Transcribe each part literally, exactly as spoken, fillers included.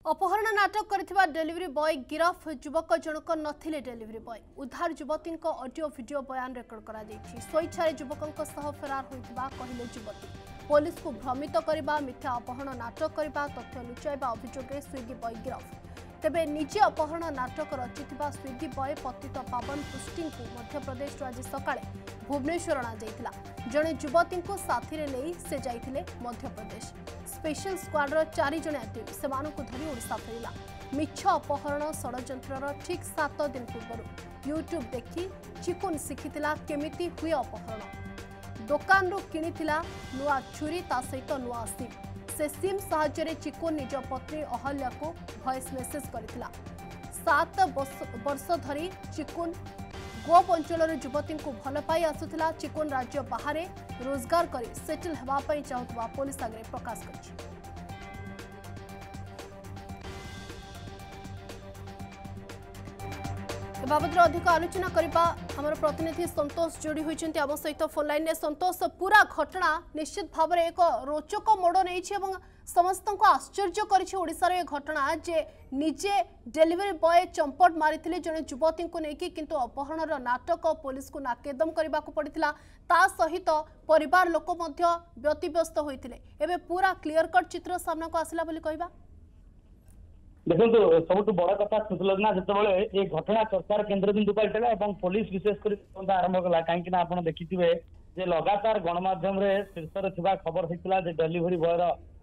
अपहरण नाटक करथिबा delivery boy गिरफ युवक जनक नथिले डेलीवरी बॉय उद्धार युवती ऑडियो वीडियो बयान रेकर्ड करा दैछि स्वेच्छा युवक सह फरार होइथिबा कहिले युवती पुलिस को भ्रमित करबा मिथ्या अपहरण नाटक करबा तथ्य लुचाइबा अभियोग स्विगी बॉय गिरफ तेबे निजे अपहरण नाटक रचिथिबा स्विगी बॉय पतितपाबन पुष्टि को मध्यप्रदेश आज सकाळे भुवनेश्वर अणा जाइथिला जणे युवती को साथी रे नै से जाइथिले मध्यप्रदेश स्पेशल स्क्वाड्र चारि जण टीम सेमानकु धरी ओडिशा फेरिला मिछ अपहरण षडयंत्रर ठीक सात दिन पूर्व यूट्यूब देखि चिकुन शिखितिला केमिति हुए अपहरण दुकान रो किनिथिला नुआ छुरी ता सहित नुआ सिम से सिम साहाय्य चिकुन निज पत्नी अहल्या को वॉइस मेसेज करथिला सात वर्ष धरी चिकुन गोप अंचल युवती को भल पाई आसुला चिकुन राज्य बाहर रोजगार कर सेटल होगापी चाहूबा पुलिस आगे प्रकाश कर बाबद अधिक आलोचना करबा हमर प्रतिनिधि संतोष जोड़ी होइछन्ती आम सहित फोन लाइन संतोष पूरा घटना निश्चित भाव में एक रोचक मोड़ नहीं समस्त को आश्चर्य करिछे ये घटना जे निजे डेलीवरी बॉय चंपट मारी जड़े युवती को लेकिन किंतु अपहरण नाटक पुलिस को नाकेदम करने को पड़ता ता सहित परिवार लोक व्यतिव्यस्त होते एवं पूरा क्लीयर कट चित्र सामना को आसला बोली कहबा देखो सब बड़ कथा सुलग्ना जो ये घटना चर्चार केन्द्रबिंदु पाइला और पुलिस विशेषकर आरंभ कला कहीं आप देखिए जे लगातार गणमाध्यम शीर्ष खबर होता डेलीवरी बॉयर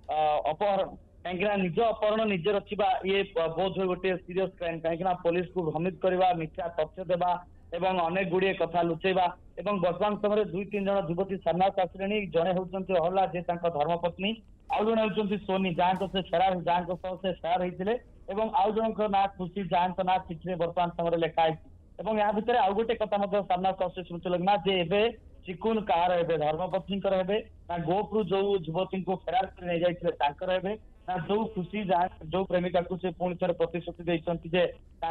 अपहरण कहीं निज अपहरण निजे रचिबा ये बोध हुए गोटे सीरियस क्राइम कहीं पुलिस को भ्रमित करवा मिथ्या तथ्य देवा एवं अनेक गुड़िए कथा लुचेवा एवं वर्तमान समय दुई तीन जन युवती सामना आसिले जड़े होती अहला जे धर्मपत्नी आउ जड़े होती सोनी जहाँ से फेरार जहाँ से फेरार होते एवं आउ जन ना खुशी जहाँ ना चिठी वर्तमान समय लिखाई और या भितर आउ गोटे कथा सामना लगना जे एबे चिकुन कार हे धर्मपत्नी ना गोप्रु जो युवती को फेरार कर नहीं जाते ना जो खुशी जहाँ जो प्रेमिका को से पुणी थे प्रतिश्रुति देते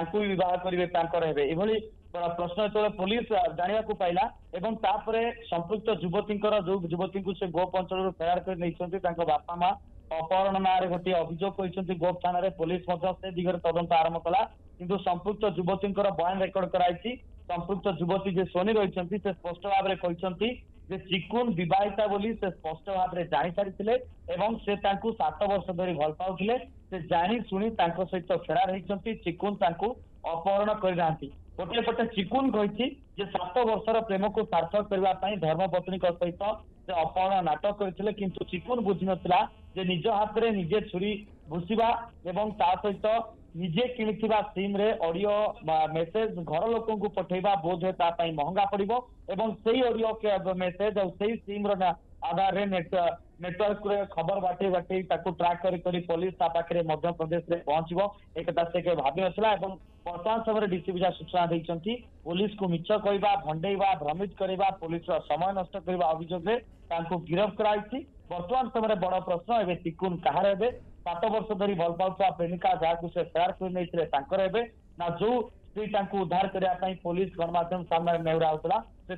बह करेंगे ये प्रश्न जो पुलिस जाना पाइला एवं तापर संपुक्त युवती जो युवती को से गोप अंचल फेरार कर नहीं बापा माँ अपहरण ना गोटे अभियोग कर गोप थाना पुलिस से दिगरे तदंत आरंभ कला किंतु संपुक्त युवती बयान रेकर्ड कराई संपुक्त युवती जो सोनी रही से स्पष्ट भाव में कहते चिकुन विवाहिता बोली से स्पष्ट भाव में जानी सारी एवं से सात वर्ष धरी भल पाउले से जानी शुणी सहित फेरार होती चिकुन अपहरण करना गोटे पटे चिकुन कही सात वर्षर प्रेम को सार्थक करने धर्मपत्नी सहित से अपहरण नाटक करते किंतु चिकुन बुझी नाला निज हाथ में निजे छुरी भूषिबा एवं ता सहित निजे किनिथिबा सिम रे ऑडियो मेसेज घर लोकों को पठेबा बोध है तापाई महंगा पड़िबो एवं सही ऑडियो के मेसेज और सही सिम रो आधार रे नेटवर्क रे खबर बाटे बाटे ताको ट्रैक करी करी पुलिस ता पाखरे मध्य प्रदेश रे पहुंचबो एक कथा से के भाबी असला एवं वर्तमान समय डीसीपी सूचना दैछंती पुलिस को मिछ कहबा भंडेइबा भ्रमित करबा पुलिस रो समय नष्ट करबा अभियोग रे ताको गिरफ्त कराइछि वर्तमान समय बड़ प्रश्न एबे चिकुन कहार हेबे सात वर्ष धरी भल पाउता प्रेमिका जहाँ से फेरार कर नहीं ना जो स्त्री उद्धार करने पुलिस गणमाध्यम सामने नेउरा होता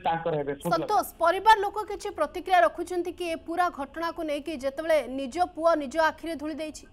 संतोष परिवार लोक किछि प्रतिक्रिया रखुछंती कि ए पूरा घटना को लेकिन जितेबाला निज पुआ निज आखिरे धूली देछि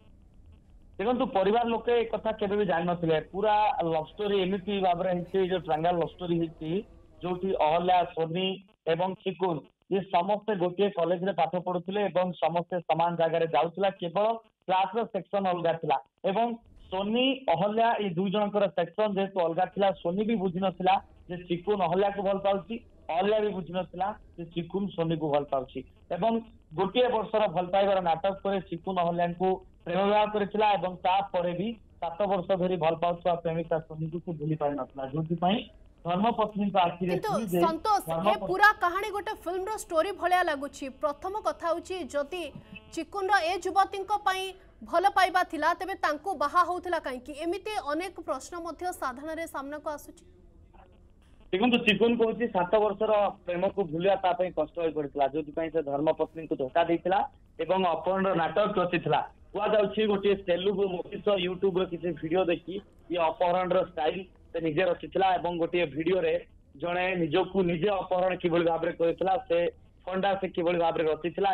देखो परिवार लोक एक कथा केबे भी जान नथिले पूरा लव स्टोरी एमिति भाबरे हिची जो ट्रायंगल लव स्टोरी हिची जोठी अहल्या सोनी एवं चिकुन ये समस्ते गोटे कॉलेज रे पाठ पढ़ुଥିଲେ एवं समस्ते समान जगह जाउଥିଲା केवल क्लास रो सेक्शन अलग थिला एवं सोनी अहल्या ये दुई जनकर सेक्शन जेतु अलग थिला सोनी भी बुझी नथिला जे चिकुन अहल्या को भल पाउची अहल्या भी बुझी नथिला जे चिकुन सोनी को भल पाउची एवं गोटे वर्षर भल पाइबार नाटक करे चिकुन अहल्या को प्रेम विवाह करथिला एवं ता परे भी सात वर्ष धरी भल पाउछा प्रेमिका सोनी को भूली पाइ नथिला जोति पई धर्मपत्नी संतोष ये पूरा कहानी गोटे फिल्म रो स्टोरी भलिया लागुची प्रथम कथा होची जति चिकुन रो ए युवती भल पाइबा थिला तबे तांको बाहा होउथला काई कि एमिते अनेक प्रश्न मध्य साधारण रे सामना को आसुची देखो चिकुन कहूँ सात वर्षर प्रेम को भूलिया कष्ट हो पड़ा जो से धर्मपत्नी को धोखा देता अपहरण नाटक रचिता कहुच्छी गोटे तेलुगु मुखित यूट्यूब किसी वीडियो देखी ये अपहरण स्टाइल से निजे रचिता गोटे वीडियो रे जड़े निजक निजे अपहरण कि भाव में से फंडा से कि भाव में रचिता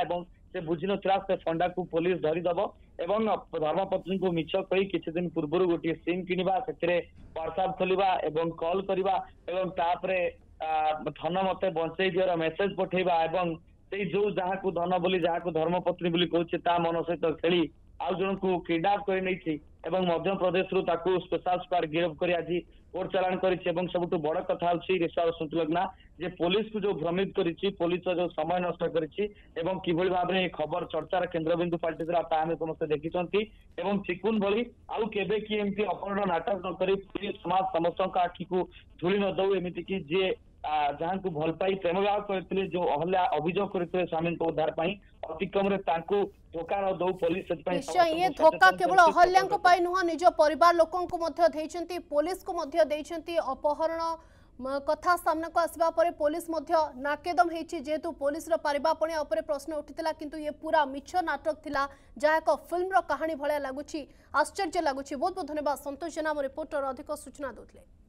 से बुझी नथिला से फंडा को पुलिस धरिदब एवं धर्मपत्नी को मिछ कही किछि दिन पूर्व गोटे सिम किनिबा से व्हाट्सएप खोलिबा एवं कॉल करबा एवं तापरे धन मते बंचई दियर मेसेज पठेबा एवं से जो जहाँ को धन बोली जहाँ को धर्मपत्नी बोली कहूँ ता मन सहित खेली आउ जन को किडनैप कर नहीं एवं मध्य प्रदेश रु ताकू स्पेशल स्क्वाड गिरफ्त कर आज कोर्ट चालाण कर सबुठ बड़ कथा होना जे पुलिस को जो भ्रमित करी पुलिस जो समय नष्ट कर किभली भाव में खबर चर्चार केन्द्रबिंदु पाल्टी आम समस्त देखी चिकुन भली आउ केबे कि एमती अपहरण नाटक न कर समाज समस्त आखि को धूली न दऊ एमती कि जे जहाँ को भल पाई प्रेम विवाह करते जो अहल्या अभियोग करते स्वामी को उद्धार अतिक्रम धोखा न दौ पुलिस निश्चय ये धोखा केवल अहल्या नुह निज परिवार लोकों को पुलिस को अपहरण कथा सामना को आसवा पर पुलिस नाकेदम होती जेहेतु पुलिस पारिबापणिया उपरे प्रश्न उठिला किंतु ये पूरा मिछ नाटक थिला जहाँ एक फिल्म कहानी भाया लगुच आश्चर्य लगुच बहुत बहुत धन्यवाद संतोष जेना रिपोर्टर अधिक सूचना देते।